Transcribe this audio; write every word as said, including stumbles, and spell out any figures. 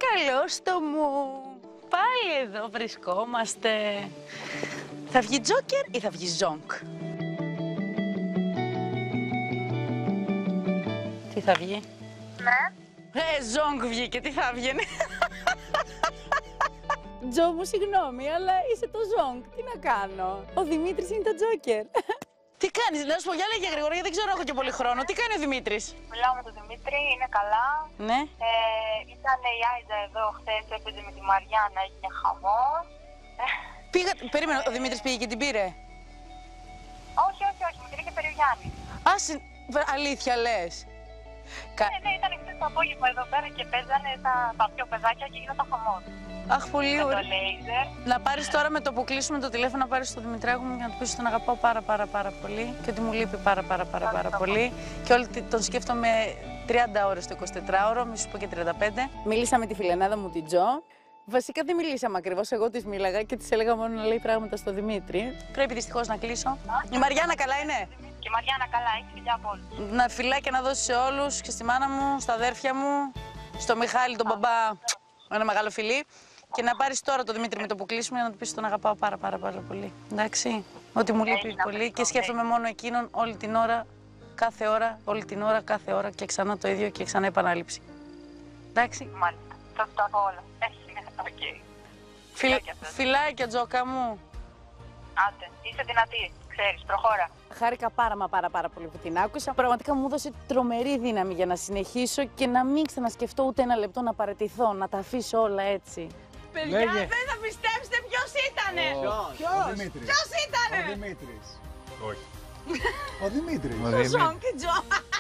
Καλώς το μου. Πάλι εδώ βρισκόμαστε. Θα βγει Τζόκερ ή θα βγει Ζόγκ? Τι θα βγει? Ναι. Ε, Ζόγκ βγήκε. Τι θα βγαίνει? Τζο μου, συγγνώμη, αλλά είσαι το Ζόγκ. Τι να κάνω? Ο Δημήτρης είναι το Τζόκερ. Τι κάνεις, να σου πω, για λέγε γρήγορα, γιατί δεν ξέρω, έχω και πολύ χρόνο. Τι κάνει ο Δημήτρης? Μιλάω με τον Δημήτρη, είναι καλά. Ναι. Ε, ήταν η Άιζα εδώ χθες, έπαιζε με τη Μαριάννα, έγινε χαμός. Πήγα, περίμενε, ο Δημήτρης πήγε και την πήρε? Όχι, όχι, όχι, με την είχε Περιουγιάννη. Α, συ- αλήθεια λες? Κα... Ναι, ναι, ήταν χθες το απόγευμα εδώ πέρα και παίζανε τα, τα πιο παιδάκια και γινόταν χαμός. Αχ, πολύ Με το ωραία. λέιζερ. Να πάρεις τώρα με το που κλείσουμε το τηλέφωνο, να πάρεις το Δημητράκο μου και να του πεις ότι τον αγαπάω πάρα πάρα πάρα πολύ και ότι μου λείπει πάρα πάρα πάρα πάρα πολύ και όλη τη- τον σκέφτομαι τριάντα ώρες το εικοσιτετράωρο, μη σου πω και τριάντα πέντε. Μίλησα με τη φιλενάδα μου την Τζο. Βασικά δεν μιλήσαμε ακριβώς. Εγώ της μίλαγα και της έλεγα μόνο να λέει πράγματα στο Δημήτρη. Πρέπει δυστυχώς να κλείσω. Η Μαριάννα καλά είναι? Και η Μαριάννα καλά, έχει φιλιά από όλους. Να φιλάκια να δώσει σε όλους και στη μάνα μου, στα αδέρφια μου, στο Μιχάλη τον μπαμπά, ένα μεγάλο φιλί. Και να πάρεις τώρα το Δημήτρη με το που κλείσουμε για να του πεις ότι τον αγαπάω πάρα πάρα πάρα πολύ. Εντάξει, ότι μου λείπει Έγινε πολύ αυτό, και σκέφτομαι μόνο εκείνον όλη την ώρα, κάθε ώρα, όλη την ώρα, κάθε ώρα και ξανά το ίδιο και ξανά επανάληψη. Εντάξει. Μάλιστα, θα το πω όλα. Έχει, ναι, οκ. Φιλ... Φιλάκια σας. Φιλάκια, Τζόκα μου. Άντε, είσαι δυνατή, ξέρεις, προχώρα. Χάρηκα πάρα μα πάρα πάρα πολύ που την άκουσα. Πραγματικά μου έδωσε τρομερή δύναμη για να συνεχίσω και να μην ξανασκεφτώ ούτε ένα λεπτό να παραιτηθώ, να τα αφήσω όλα έτσι. Παιδιά, Λέγε. δεν θα πιστέψετε ποιος ήτανε. Ποιος? Ο Δημήτρης. Ποιος ήτανε. Ο Δημήτρης. Όχι. Ο Δημήτρης. Ο Ο Δημήτρης. Ζόγκ και Τζο.